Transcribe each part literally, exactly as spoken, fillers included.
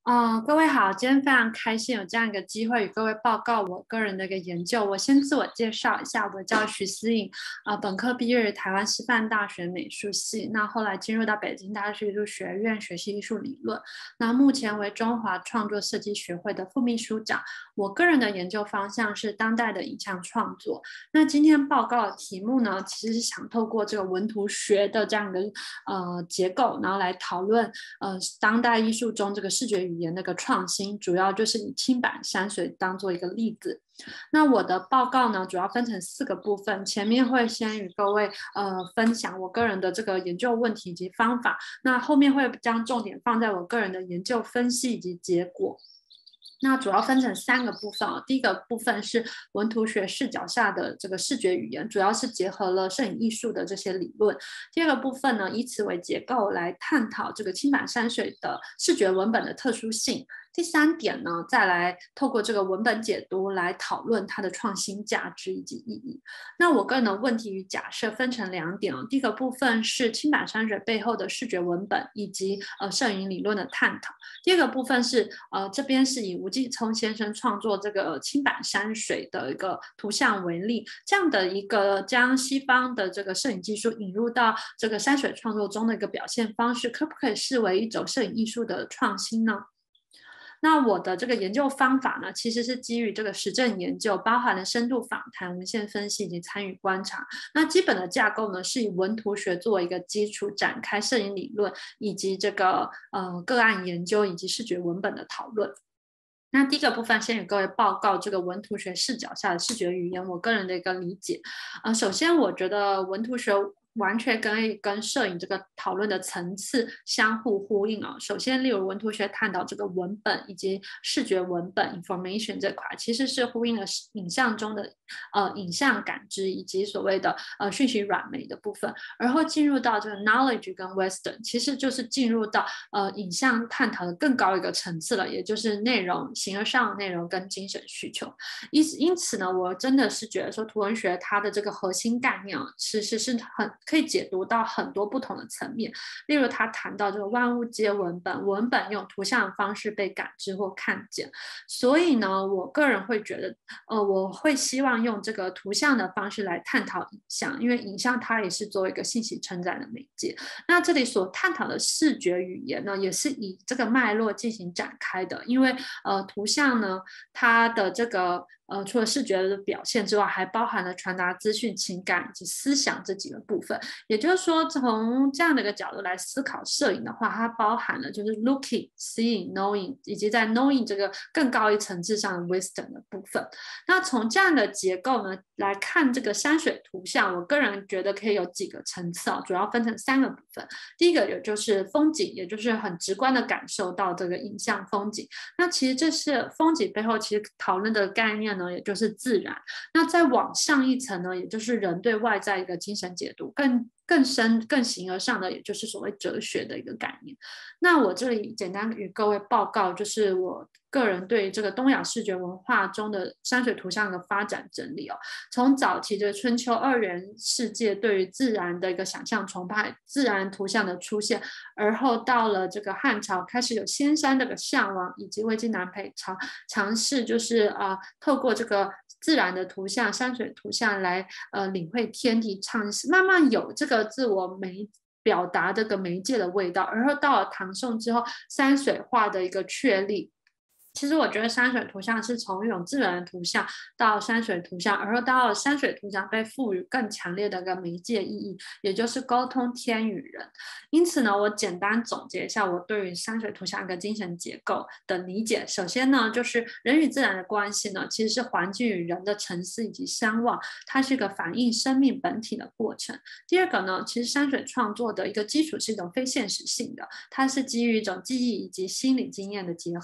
呃，各位好，今天非常开心有这样一个机会与各位报告我个人的一个研究。我先自我介绍一下，我叫徐思颖，啊、呃，本科毕业于台湾师范大学美术系，那后来进入到北京大学艺术学院学习艺术理论，那目前为中华创作设计学会的副秘书长。我个人的研究方向是当代的影像创作。那今天报告的题目呢，其实是想透过这个文图学的这样的呃结构，然后来讨论呃当代艺术中这个视觉语言的一个创新，主要就是以青版山水当做一个例子。那我的报告呢，主要分成四个部分，前面会先与各位呃分享我个人的这个研究问题以及方法，那后面会将重点放在我个人的研究分析以及结果。那主要分成三个部分哦。第一个部分是文图学视角下的这个视觉语言，主要是结合了摄影艺术的这些理论。第二个部分呢，以此为结构来探讨这个青版山水的视觉文本的特殊性。第三点呢，再来透过这个文本解读来讨论它的创新价值以及意义。那我个人的问题与假设分成两点哦。第一个部分是青版山水背后的视觉文本以及呃摄影理论的探讨。第二个部分是呃这边是以吴继聪先生创作这个青版山水的一个图像为例，这样的一个将西方的这个摄影技术引入到这个山水创作中的一个表现方式，可不可以视为一种摄影艺术的创新呢？那我的这个研究方法呢，其实是基于这个实证研究，包含了深度访谈、文献分析以及参与观察。那基本的架构呢，是以文图学作为一个基础，展开摄影理论以及这个呃个案研究以及视觉文本的讨论。那第一个部分，先与各位报告这个文图学视角下的视觉语言，我个人的一个理解。呃，首先我觉得文图学完全跟跟摄影这个讨论的层次相互呼应啊、哦。首先，例如文图学探讨这个文本以及视觉文本 information 这块，其实是呼应了影像中的呃影像感知以及所谓的呃讯息软媒的部分，而后进入到这个 knowledge 跟 wisdom， 其实就是进入到呃影像探讨的更高一个层次了，也就是内容、形而上的内容跟精神需求。因因此呢，我真的是觉得说图文学它的这个核心概念啊，其实是很可以解读到很多不同的层面。例如他谈到这个万物皆文本，文本用图像的方式被感知或看见。所以呢，我个人会觉得，呃，我会希望用这个图像的方式来探讨影像，因为影像它也是作为一个信息承载的媒介。那这里所探讨的视觉语言呢，也是以这个脉络进行展开的，因为呃，图像呢，它的这个呃，除了视觉的表现之外，还包含了传达资讯、情感以及思想这几个部分。也就是说，从这样的一个角度来思考摄影的话，它包含了就是 looking、seeing、knowing， 以及在 knowing 这个更高一层次上的 wisdom 的部分。那从这样的结构呢来看这个山水图像，我个人觉得可以有几个层次啊，主要分成三个部分。第一个也就是风景，也就是很直观的感受到这个影像风景。那其实这是风景背后其实讨论的概念呢，也就是自然。那再往上一层呢，也就是人对外在一个精神解读，更更深、更形而上的，也就是所谓哲学的一个概念。那我这里简单与各位报告，就是我个人对这个东亚视觉文化中的山水图像的发展整理哦。从早期的春秋二元世界对于自然的一个想象崇拜，自然图像的出现，而后到了这个汉朝开始有仙山这个向往，以及魏晋南北朝尝试就是啊、呃、透过这个自然的图像、山水图像来呃领会天地，尝试慢慢有这个自我媒表达这个媒介的味道，而后到了唐宋之后，山水画的一个确立。其实我觉得山水图像是从一种自然的图像到山水图像，而后到了山水图像被赋予更强烈的一个媒介意义，也就是沟通天与人。因此呢，我简单总结一下我对于山水图像一个精神结构的理解。首先呢，就是人与自然的关系呢，其实是环境与人的沉思以及相望，它是一个反映生命本体的过程。第二个呢，其实山水创作的一个基础是一种非现实性的，它是基于一种记忆以及心理经验的结合。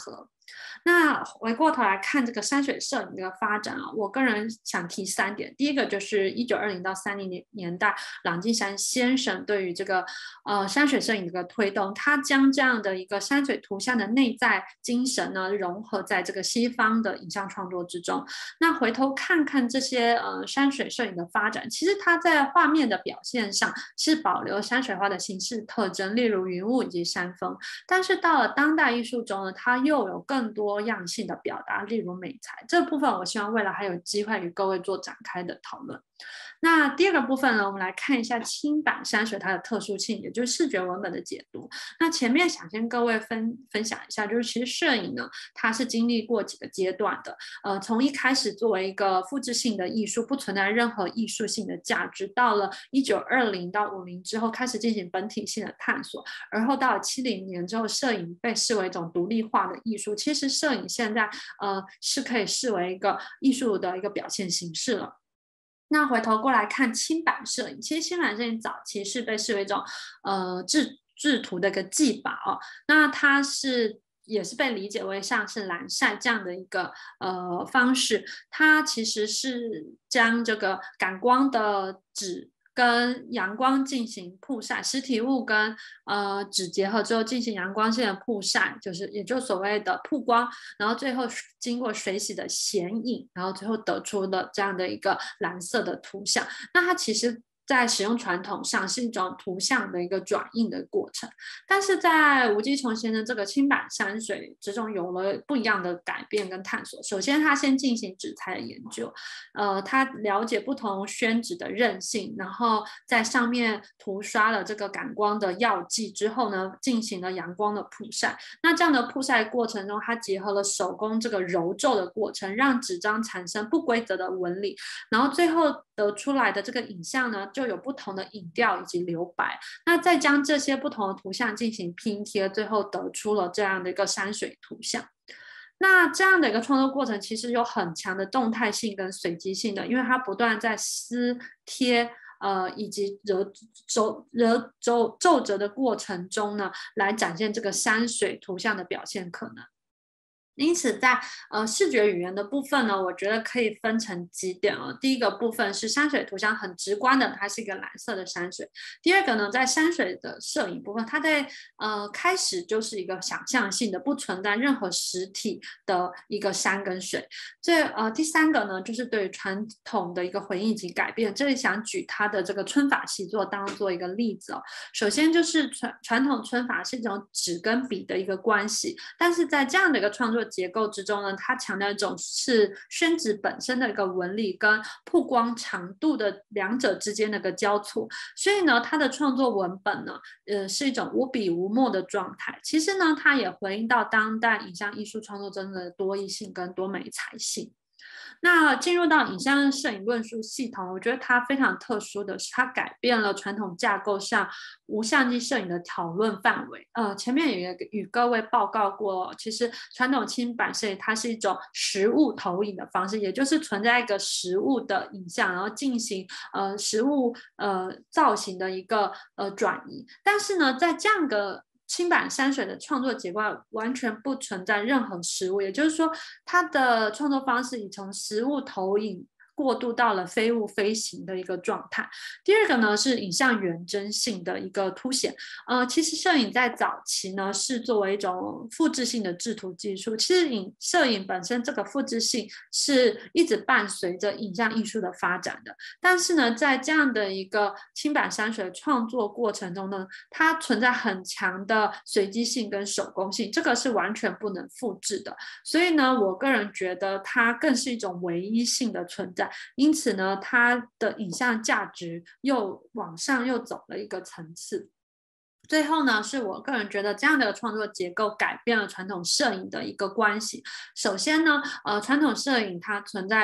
那回过头来看这个山水摄影的发展啊，我个人想提三点。第一个就是一九二零到三零年年代，郎静山先生对于这个呃山水摄影的一个推动，他将这样的一个山水图像的内在精神呢融合在这个西方的影像创作之中。那回头看看这些呃山水摄影的发展，其实它在画面的表现上是保留山水画的形式特征，例如云雾以及山峰。但是到了当代艺术中呢，它又有更多样性的表达，例如美材。这部分我希望未来还有机会与各位做展开的讨论。那第二个部分呢，我们来看一下轻版山水它的特殊性，也就是视觉文本的解读。那前面想跟各位分分享一下，就是其实摄影呢，它是经历过几个阶段的。呃，从一开始作为一个复制性的艺术，不存在任何艺术性的价值，到了一九二零到五零之后，开始进行本体性的探索，而后到了七零年之后，摄影被视为一种独立化的艺术。其实摄影现在呃是可以视为一个艺术的一个表现形式了。那回头过来看轻版摄影，其实轻版摄影早期是被视为一种呃制制图的一个技法哦，那它是也是被理解为像是蓝晒这样的一个呃方式，它其实是将这个感光的纸跟阳光进行曝晒，实体物跟呃纸结合之后进行阳光线的曝晒，就是也就所谓的曝光，然后最后经过水洗的显影，然后最后得出了这样的一个蓝色的图像。那它其实在使用传统上是一种图像的一个转印的过程，但是在吴基琼先生这个轻版山水之中有了不一样的改变跟探索。首先他先进行纸材的研究，呃，他了解不同宣纸的韧性，然后在上面涂刷了这个感光的药剂之后呢，进行了阳光的曝晒。那这样的曝晒过程中，他结合了手工这个揉皱的过程，让纸张产生不规则的纹理，然后最后得出来的这个影像呢就有不同的影调以及留白，那再将这些不同的图像进行拼贴，最后得出了这样的一个山水图像。那这样的一个创作过程其实有很强的动态性跟随机性的，因为它不断在撕贴呃以及揉皱揉皱皱褶的过程中呢，来展现这个山水图像的表现可能。因此在呃视觉语言的部分呢，我觉得可以分成几点哦。第一个部分是山水图像很直观的，它是一个蓝色的山水。第二个呢，在山水的摄影部分，它在呃开始就是一个想象性的，不存在任何实体的一个山跟水。这呃第三个呢，就是对传统的一个回应及改变。这里想举它的这个皴法习作当做一个例子哦。首先就是传传统皴法是一种纸跟笔的一个关系，但是在这样的一个创作结构之中呢，它强调一种是宣纸本身的一个纹理跟曝光长度的两者之间的一个交错，所以呢，它的创作文本呢，呃，是一种无笔无墨的状态。其实呢，它也回应到当代影像艺术创作中的多义性跟多美才性。那进入到影像摄影论述系统，我觉得它非常特殊的是，它改变了传统架构下无相机摄影的讨论范围。呃，前面也与各位报告过，其实传统轻版摄影它是一种实物投影的方式，也就是存在一个实物的影像，然后进行呃实物呃造型的一个呃转移。但是呢，在这样的轻版山水的创作结构完全不存在任何实物，也就是说，它的创作方式已从实物投影过渡到了非物非形的一个状态。第二个呢是影像原真性的一个凸显。呃，其实摄影在早期呢是作为一种复制性的制图技术，其实影摄影本身这个复制性是一直伴随着影像艺术的发展的。但是呢，在这样的一个轻版山水创作过程中呢，它存在很强的随机性跟手工性，这个是完全不能复制的。所以呢，我个人觉得它更是一种唯一性的存在。因此呢，它的影像价值又往上又走了一个层次。最后呢，是我个人觉得这样的创作结构改变了传统摄影的一个关系。首先呢，呃，传统摄影它存在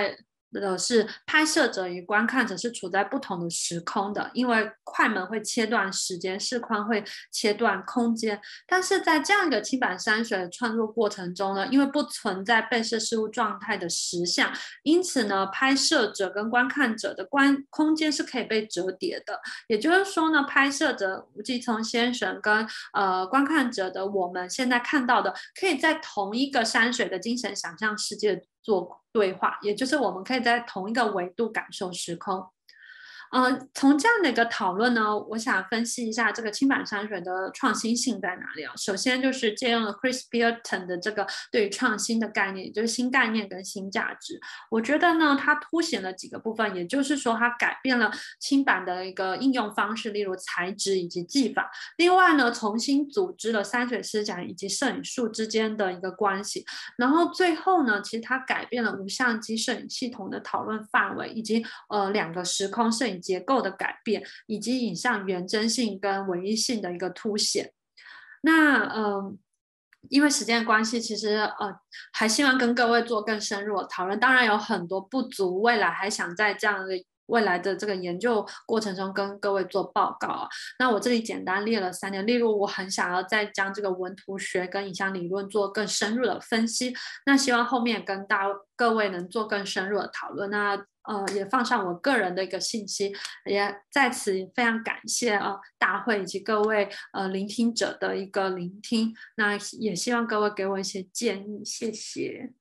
的是拍摄者与观看者是处在不同的时空的，因为快门会切断时间，视框会切断空间。但是在这样一个轻版山水的创作过程中呢，因为不存在被摄事物状态的实像，因此呢，拍摄者跟观看者的观空间是可以被折叠的。也就是说呢，拍摄者吴继聪先生跟呃观看者的我们现在看到的，可以在同一个山水的精神想象世界做对话，也就是我们可以在同一个维度感受时空。呃，从这样的一个讨论呢，我想分析一下这个轻版山水的创新性在哪里啊？首先就是借用了 Chris Bearton 的这个对于创新的概念，也就是新概念跟新价值。我觉得呢，它凸显了几个部分，也就是说，它改变了轻版的一个应用方式，例如材质以及技法。另外呢，重新组织了山水思想以及摄影术之间的一个关系。然后最后呢，其实它改变了无相机摄影系统的讨论范围，以及呃两个时空摄影结构的改变，以及影像原真性跟唯一性的一个凸显。那呃，因为时间的关系，其实呃还希望跟各位做更深入的讨论。当然有很多不足，未来还想在这样的未来的这个研究过程中跟各位做报告啊。那我这里简单列了三点，例如我很想要再将这个文图学跟影像理论做更深入的分析，那希望后面跟大各位能做更深入的讨论。那呃，也放上我个人的一个信息，也在此非常感谢呃大会以及各位呃聆听者的一个聆听，那也希望各位给我一些建议，谢谢。